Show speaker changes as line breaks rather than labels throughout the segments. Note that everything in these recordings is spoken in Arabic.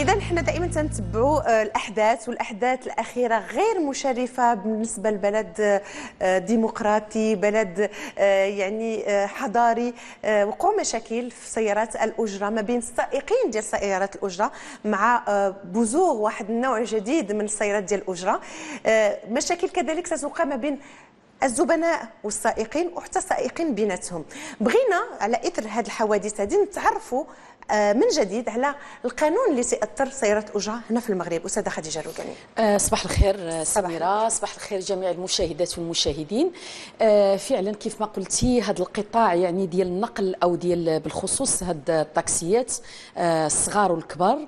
اذا حنا دائما تنتبعوا الاحداث والاحداث الاخيره غير مشرفه بالنسبه لبلد ديمقراطي، بلد يعني حضاري. وقوع مشاكل في سيارات الاجره ما بين السائقين ديال سيارات الاجره مع بزوغ واحد النوع جديد من السيارات ديال الاجره. مشاكل كذلك ستوقع ما بين الزبناء والسائقين وحتى السائقين بيناتهم. بغينا على اثر هذه الحوادث هذه نتعرفوا من جديد على القانون اللي سيأثر سيارات الأجرة هنا في المغرب. أستاذة خديجة الروقاني.
صباح الخير سميرة، صباح الخير جميع المشاهدات والمشاهدين. فعلا كيف ما قلتي هذا القطاع يعني ديال النقل أو ديال بالخصوص هاد الطاكسيات الصغار والكبار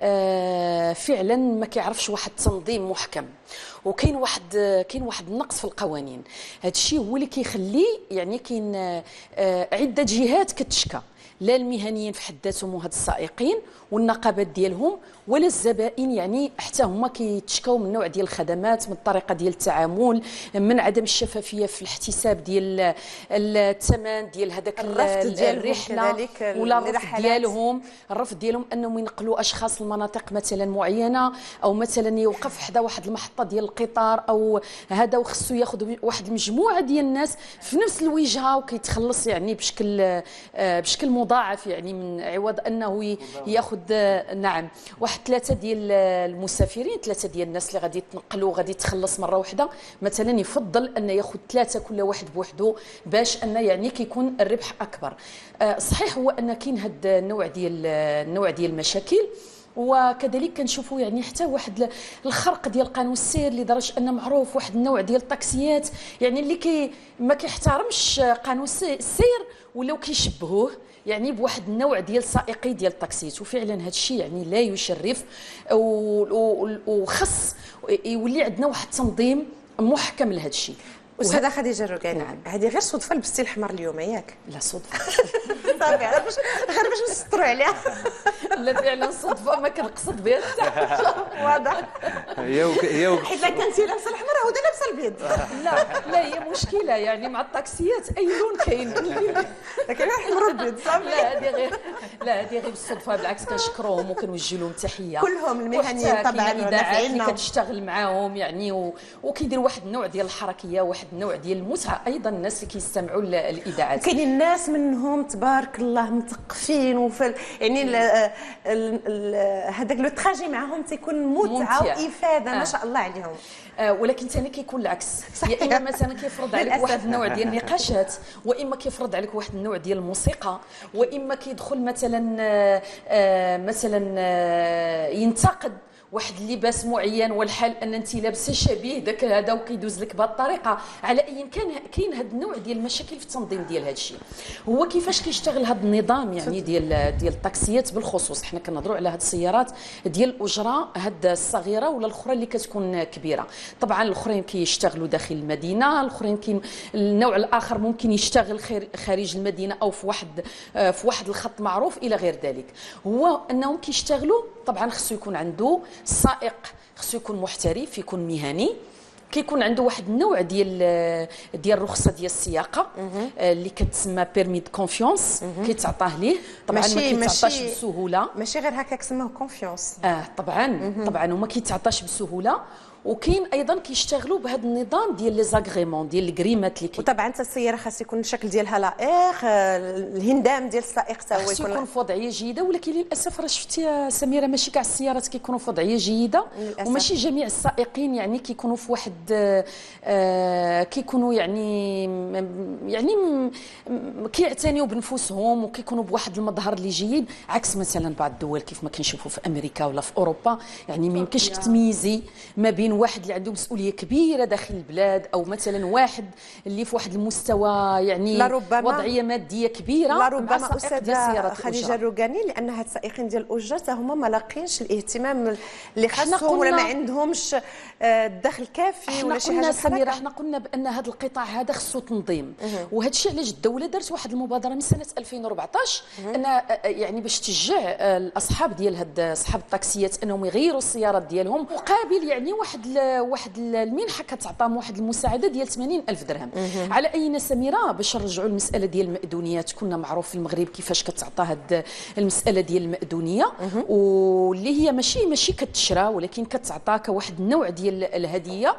فعلا ما كيعرفش واحد التنظيم محكم، وكاين واحد النقص في القوانين. هذا الشيء هو اللي كيخلي يعني كاين عدة جهات كتشكى، لا المهنيين في حد ذاتهم وهاد السائقين والنقابات ديالهم ولا الزبائن، يعني حتى هما كيتشكاو من نوع ديال الخدمات، من الطريقه ديال التعامل، من عدم الشفافيه في الاحتساب ديال الثمن ديال هذاك الرحله ولا الرفض ديالهم انهم ينقلوا اشخاص لمناطق مثلا معينه، او مثلا يوقف حدا واحد المحطه ديال القطار او هذا وخصو ياخذ واحد المجموعه ديال الناس في نفس الوجهه وكيتخلص يعني بشكل مضاعف، يعني من عوض انه ياخذ نعم واحد 3 ديال المسافرين، 3 ديال الناس اللي غادي يتنقلوا غادي يتخلص مره واحده، مثلا يفضل ان ياخذ 3 كل واحد بوحده باش ان يعني كيكون الربح اكبر. صحيح هو ان كاين هذا النوع ديال المشاكل، وكذلك كنشوفوا يعني حتى واحد الخرق ديال قانون السير لدرجه ان معروف واحد النوع ديال الطاكسيات يعني اللي ما كيحترمش قانون السير ولاو كيشبهوه يعني بواحد النوع ديال سائقي ديال الطاكسيات. وفعلا هذا الشيء يعني لا يشرف، وخص يولي عندنا واحد التنظيم محكم لهذا الشيء.
أستاذة خديجة الروقاني، نعم. هذه غير صدفة لبستي الحمر اليوم ياك؟
لا صدفة.
صافي غير باش نستروا عليها.
لا فعلا صدفة ما كنقصد بها حتى
واضح.
هي
حيت لا كنتي لابسة الحمر عاود لابسة البيض.
لا هي مشكلة يعني مع الطاكسيات أي لون كاين.
لكن الحمر والبيض صافي.
لا هذه غير بالصدفة، بالعكس كنشكروهم وكنوجه لهم تحية.
كلهم المهنيين طبعا
الإذاعات اللي كتشتغل معاهم يعني وكيدير واحد النوع ديال الحركية، واحد النوع ديال المتعة أيضا الناس اللي كيستمعوا للإذاعات.
كاينين الناس منهم تبارك الله مثقفين يعني هذاك لو تراجي معاهم تيكون متعة وإفادة ما شاء الله عليهم.
ولكن ثاني كيكون العكس، يا اما مثلا كيفرض عليك واحد النوع ديال النقاشات، واما كيفرض عليك واحد النوع ديال الموسيقى، واما كيدخل مثلا ينتقد واحد اللباس معين والحال ان انت لابسه شبيه داك هذا وكيدوز لك بهذه الطريقه. على اي كاين هذا النوع ديال المشاكل في التنظيم ديال هذا الشيء. هو كيفاش كيشتغل هذا النظام يعني ديال الطاكسيات بالخصوص. حنا كنهضروا على هذه السيارات ديال الاجره هاد الصغيره ولا الاخرى اللي كتكون كبيره. طبعا الاخرين كيشتغلوا داخل المدينه، الاخرين كاين النوع الاخر ممكن يشتغل خارج المدينه او في واحد الخط معروف الى غير ذلك. هو انهم كيشتغلوا طبعا خصو يكون عنده السائق، خصو يكون محترف، يكون مهني، كيكون عنده واحد النوع ديال الرخصه ديال السياقه اللي كتسمى بيرمي دو كونفيونس كيتعطاه ليه. طبعا ما كيتعطاش بسهوله،
ماشي غير هكاك سموه كونفيونس.
طبعا وما كيتعطاش بسهوله. وكاين ايضا كيشتغلوا بهذا النظام ديال لي زاغريمون ديال الكريمات اللي
وطبعا حتى السياره خاص يكون الشكل ديالها لائق، الهندام ديال السائق حتى هو
يكون في وضعيه جيده. ولكن للاسف راه شفتي يا سميره ماشي كاع السيارات كيكونوا في وضعيه جيده للأسف. وماشي جميع السائقين يعني كيكونوا في واحد كيكونوا يعني كيعتنيوا بنفسهم وكيكونوا بواحد المظهر اللي جيد، عكس مثلا بعض الدول كيف ما كنشوفوا في امريكا ولا في اوروبا. يعني ما يمكنش تميزي ما بين واحد اللي عنده مسؤوليه كبيره داخل البلاد او مثلا واحد اللي في واحد المستوى يعني وضعيه ماديه كبيره.
لا ربما استاذه خديجه الروقاني لان هاد السائقين ديال الاجره هما ما لاقينش الاهتمام اللي خاصهم ولا ما عندهمش الدخل كافي ولا شي حاجه.
سميره حنا قلنا بان هذا القطاع هذا خصو تنظيم، وهذا الشيء علاش الدوله دارت واحد المبادره من سنه 2014 ان يعني باش تشجع الاصحاب ديال اصحاب الطاكسيات انهم يغيروا السيارات ديالهم مقابل يعني واحد واحد المنحه كتعطاهم واحد المساعده ديال 80,000 درهم. على اي سميره باش نرجعوا للمساله ديال المأذونيات، كنا معروف في المغرب كيفاش كتعطى هاد المساله ديال المأذونيه، واللي هي ماشي كتشرى ولكن كتعطى كواحد النوع ديال الهديه،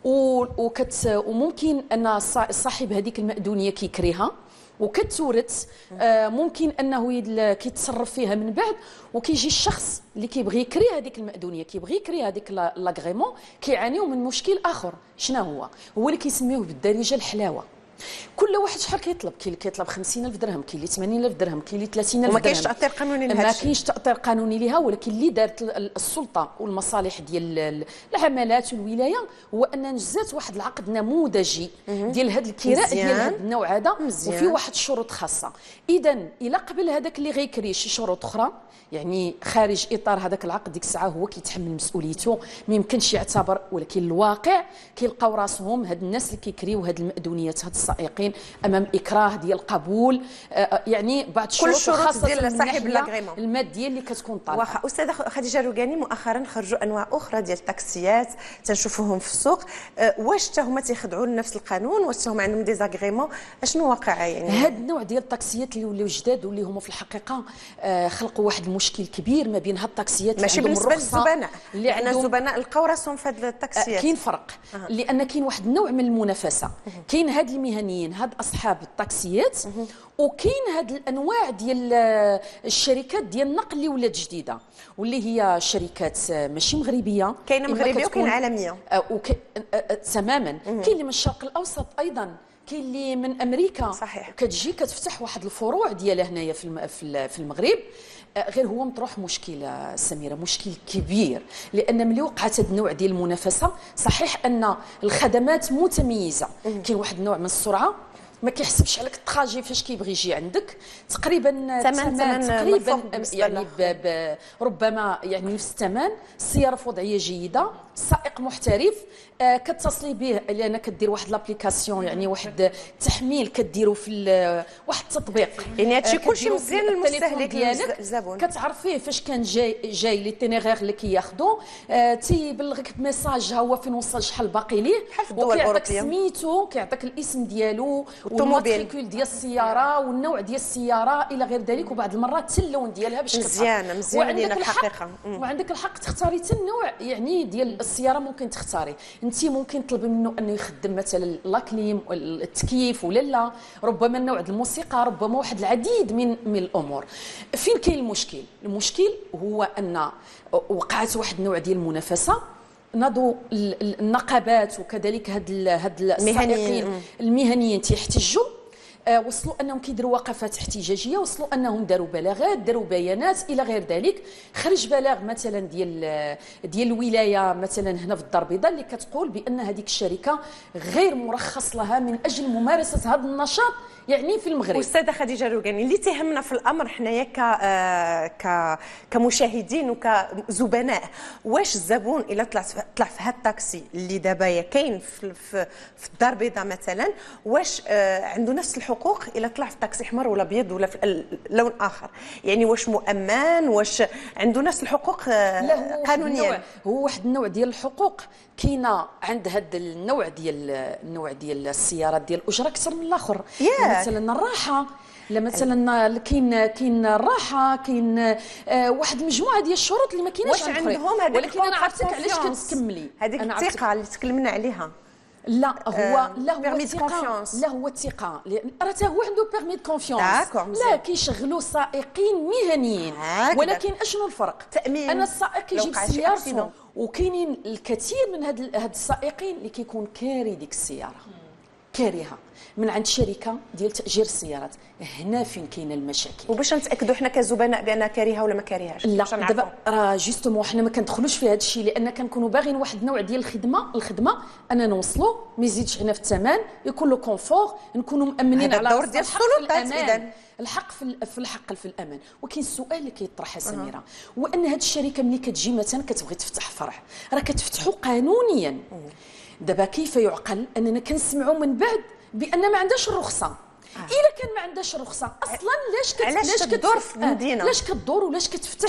وممكن ان صاحب هذيك المأذونيه كيكريها وكتورث. ممكن انه كيتصرف فيها من بعد، وكيجي الشخص اللي كيبغي يكري هذيك المأذونيه، كيبغي يكري هذيك لاغريمون، كيعانيو من مشكل اخر. شنو هو اللي كيسميوه بالدارجه الحلاوه. كل واحد شحال كيطلب، كاين اللي كيطلب 50,000 درهم، كاين اللي 80,000 درهم، كاين اللي 30,000 درهم.
وما كاينش تاثير قانوني لهذا
ما
الشيء.
كاينش تاثير قانوني لها، ولكن اللي دارت السلطه والمصالح ديال العمالات والولايه هو ان نجزات واحد العقد نموذجي ديال هذا الكراء ديال هذا النوع هذا، وفي واحد الشروط خاصه. اذا الى قبل هذاك اللي غيكري شي شروط اخرى، يعني خارج اطار هذاك العقد، ديك الساعه هو كيتحمل مسؤوليته، ما يمكنش يعتبر. ولكن الواقع كيلقاو راسهم هاد الناس اللي كيكريو هاد المأذونيات، هاد السائقين، امام اكراه ديال قبول، يعني بعض الشروط الخاصه
ديال صاحب لاغريمون
الماديه اللي كتكون طالعه.
واخا استاذه خديجه روقاني، مؤخرا خرجوا انواع اخرى ديال التاكسيات تنشوفوهم في السوق، واش حتى هما تيخضعوا لنفس القانون؟ واش هما عندهم ديزاغريمون؟ اشنو واقعه يعني؟
هذا النوع ديال التاكسيات اللي ولاو جداد، واللي هما في الحقيقه خلقوا واحد المشكل كبير ما بين هاد التاكسيات
ماشي بالنسبه للزبناء، لان الزبناء لقاو راسهم في هاد التاكسيات.
كاين فرق، لان كاين واحد النوع من المنافسه. كاين هاد المهنيين، هاد اصحاب التاكسيات، وكاين هاد الانواع ديال الشركات ديال النقل اللي ولات جديده، واللي هي شركات ماشي مغربيه،
كاينه مغربيه وكاين عالميه.
تماما. كاين اللي من الشرق الاوسط ايضا، كاين اللي من امريكا.
صحيح.
كتجي كتفتح واحد الفروع ديالها هنايا في المغرب. غير هو مطروح مشكل سميره، مشكل كبير، لان ملي وقعت هذا النوع ديال المنافسه، صحيح ان الخدمات متميزه. كاين واحد النوع من السرعه ما كيحسبش عليك الطراجي فاش كيبغي يجي عندك، تقريبا تقريبا يعني ربما يعني نفس الثمن. السياره في وضعيه جيده، السائق محترف، كتصلي به لان كدير واحد لابليكاسيون، يعني واحد التحميل كديروا في واحد التطبيق،
يعني هادشي كلشي مزيان للمستهلك الزبون،
كتعرف فيه فاش كان جاي ليتينيغير اللي كياخذو، تيبلغك بميساج ها هو فين وصل، شحال باقي ليه، وكيعطيك سميتو، كيعطيك الاسم ديالو والماتريكول ديال السياره والنوع ديال السياره الى غير ذلك، وبعض المرات حتى اللون ديالها باش
مزيان لينا الحقيقه.
وعندك الحق تختاري حتى النوع يعني ديال السياره، ممكن تختاري انت، ممكن تطلبي منه انه يخدم مثلا لاكليم التكييف ولا لا، ربما النوع ديال الموسيقى، ربما واحد العديد من الامور. فين كاين المشكل؟ المشكل هو ان وقعت واحد النوع ديال المنافسه، ناضوا النقابات وكذلك هاد السائقين المهنيين تيحتجوا، وصلوا انهم كيديروا وقفات احتجاجيه، وصلوا انهم داروا بلاغات، داروا بيانات الى غير ذلك. خرج بلاغ مثلا ديال الولايه مثلا هنا في الدار البيضاء، اللي كتقول بان هذيك الشركه غير مرخص لها من اجل ممارسه هذا النشاط يعني في المغرب.
استاذه خديجه روقاني، اللي تهمنا في الامر حنايا كمشاهدين وكزبناء، واش الزبون الا طلع في هذا التاكسي اللي دابا كاين في الدار البيضاء مثلا، واش عنده نفس الحقوق الا طلع في تاكسي احمر ولا ابيض ولا في لون اخر؟ يعني واش مؤمن؟ واش عنده نفس الحقوق قانونيا؟
هو واحد النوع ديال الحقوق كاينه عند هذا النوع ديال السيارات ديال الاجره اكثر من الاخر. مثلا الراحه، لا مثلا كاين الراحه، كاين واحد المجموعه ديال الشروط اللي ما كايناش
عندهم هذيك.
ولكن انا عرفتك علاش كتكملي
هذيك الثقه اللي تكلمنا عليها.
لا هو لا هو الثقه، لان راه هو عنده بيرمي دو كونفيونس، لا كيشغلوا سائقين مهنيين. ولكن اشنو الفرق؟
تأمين.
انا السائق كيجيب سيارته، وكاينين الكثير من هاد السائقين اللي كيكون كاري ديك السياره، كاريها من عند شركه ديال تاجير السيارات. هنا فين كاينه المشاكل.
وباش نتاكدوا حنا كزبناء بانها كارهه ولا ما كارهاش؟
لا دابا راه جوستومون حنا ما كندخلوش في هذا الشيء، لان كنكونوا باغيين واحد النوع ديال الخدمه انا نوصلوا ما يزيدش هنا في الثمن، يكون له كونفور، نكونوا مامنين على
الدور ديال السلطات. اذا
الحق في الامان. وكاين السؤال اللي كيطرح سميره، هو ان هذه الشركه ملي كتجي مثلا كتبغي تفتح فرع، راه كتفتحوا قانونيا. دابا كيف يعقل اننا كنسمعوا من بعد بان ما عندهاش الرخصه؟ الا كان ما عندهاش الرخصه اصلا علاش كتدور
في المدينه؟
علاش كتدور ولاش كتفتح؟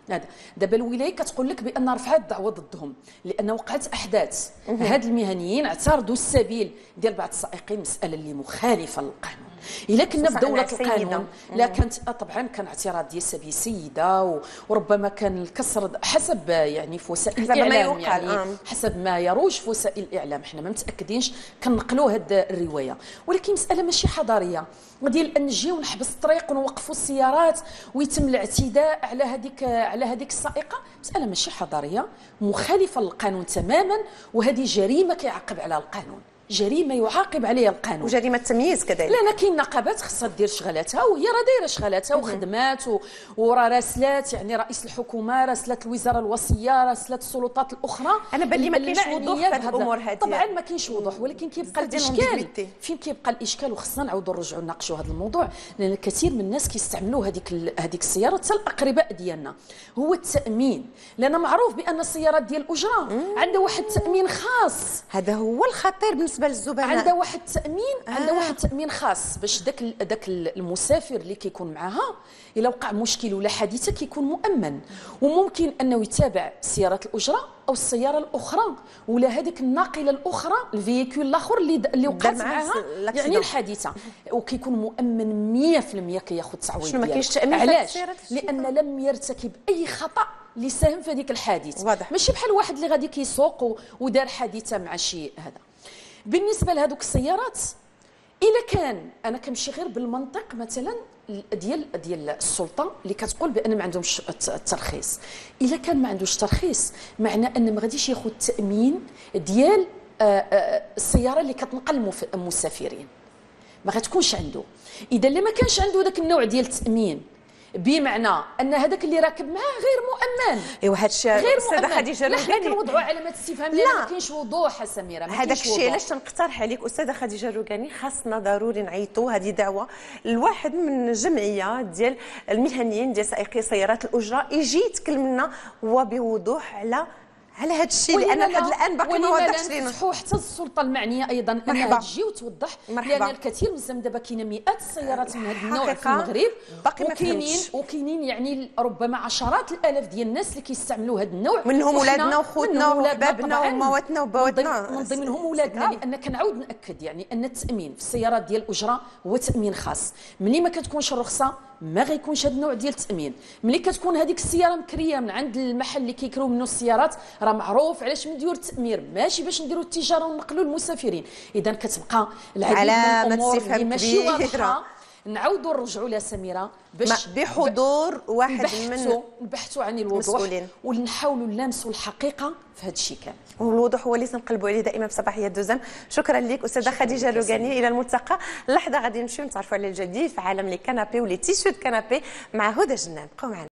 هذا دابا الولايه كتقول لك بان رفعت دعوه ضدهم لان وقعت احداث. هاد المهنيين اعترضوا السبيل ديال بعض السائقين، مساله اللي مخالفه للقانون. الا كنا في دوله القانون لا كانت طبعا كان اعتراض ديال سيده وربما كان الكسر حسب يعني في وسائل الاعلام، يعني حسب ما يروج في وسائل الاعلام، حنا ما متاكدينش كنقلوا هاد الروايه. ولكن مساله ماشي حضاريه ديال ان نجيو نحبس الطريق ونوقفوا السيارات ويتم الاعتداء على هذيك السائقه، مساله ماشي حضاريه، مخالفه للقانون تماما، وهذه جريمه كيعاقب عليها القانون، جريمه يعاقب عليها القانون،
وجريمه تمييز كذلك.
لا كاين نقابات خصها دير شغلاتها وهي راه دايره شغلاتها وخدمات وراه راسلات، يعني رئيس الحكومه راسلات الوزاره الوصيه راسلات السلطات الاخرى.
انا باللي ما كاينش وضوح في هذه الامور هذه،
طبعا ما كاينش وضوح، ولكن كيبقى الاشكال. فين كيبقى الاشكال؟ وخصنا نعاودوا نرجعوا نناقشوا هذا الموضوع، لان كثير من الناس كيستعملوا هذيك السيارات حتى الاقرباء ديالنا. هو التامين، لان معروف بان السيارات ديال الاجره عندها واحد التامين خاص،
هذا هو الخطير بالنسبه للزبناء.
عندها واحد التامين خاص باش داك المسافر اللي كيكون معاها الا وقع مشكل ولا حادثه كيكون مؤمن، وممكن انه يتابع سياره الاجره او السياره الاخرى ولا هذيك الناقله الاخرى الفييكول الاخر اللي وقعت معها يعني الحادثه، وكيكون مؤمن 100% كياخذ التعويض ديالو.
ما كاينش تامين؟
علاش؟ لان لم يرتكب اي خطا اللي ساهم في هذيك الحادث. ماشي بحال واحد اللي غادي كيسوق ودار حادثه مع شي هذا. بالنسبه لهذوك السيارات، الا كان انا كنمشي غير بالمنطق مثلا ديال السلطه اللي كتقول بان ما عندهمش الترخيص، الا كان ما عندوش ترخيص معناه ان ما غاديش ياخذ التامين ديال السياره اللي كتنقل المسافرين، ما غتكونش عنده. اذا اللي ما كانش عنده ذاك النوع ديال التامين بمعنى ان هذاك اللي راكب معاه غير مؤمن.
ايوا هذا الشيء
غير خديجه لا حنا كنوضعوا علامات استفهام لان ما كاينش وضوح سميره.
هذاك الشيء علاش تنقترح عليك استاذه خديجه الروقاني، خاصنا ضروري نعيطوا هذه دعوه لواحد من الجمعيه ديال المهنيين ديال سائقي سيارات الاجره يجي يتكلم لنا وبوضوح على هذا الشيء، لان لحد الان باقي ما وضحش لينا.
نفتحوا حتى السلطه المعنيه ايضا انها تجي وتوضح، لان الكثير من الزمن دابا كاينه مئات السيارات من هذا النوع في المغرب، وكاينين يعني ربما عشرات الالاف ديال الناس اللي كيستعملوا هذا النوع،
منهم ولادنا وخوتنا وحبابنا ومواتنا وبواتنا،
من ضمنهم ولادنا. لان كنعاود ناكد يعني ان التامين في السيارات ديال الاجره هو تامين خاص. ملي ما كتكونش الرخصه ما غيكونش هذا النوع ديال التامين. ملي كتكون هذيك السياره مكريه من عند المحل اللي كيكريو منه السيارات راه معروف علاش نديروا التامير، ماشي باش نديروا التجاره ونقلوا المسافرين. اذا كتبقى العديد من الامور اللي ماشي واضحه نعاودوا نرجعوا لها سميره باش
بحضور واحد من
نبحثوا عن الوضوح ونحاولوا نلامسوا الحقيقه في هذا الشيء كامل.
والوضوح هو اللي تنقلبوا عليه دائما في صباحيه دوزام. شكرا لك استاذه خديجه الروقاني. الى الملتقى. لحظه غادي نمشيو نتعرفوا على الجديد في عالم لي كانابي ولي تيشو كانابي مع هدى جنان. بقوا معنا.